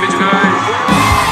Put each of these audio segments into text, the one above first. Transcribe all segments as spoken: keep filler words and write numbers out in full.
meet you guys.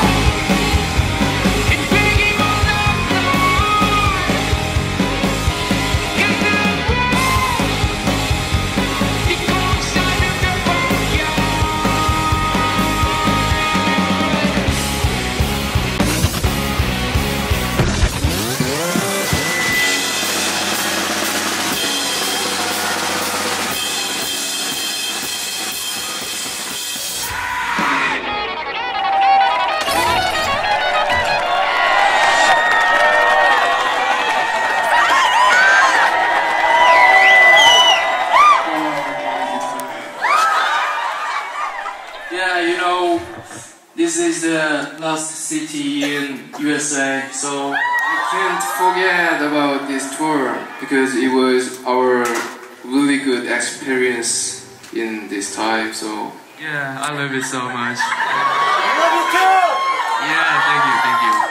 Yeah, you know, this is the last city in U S A, so I can't forget about this tour because it was our really good experience in this time. So yeah, I love it so much. I love you too! Yeah, thank you, thank you.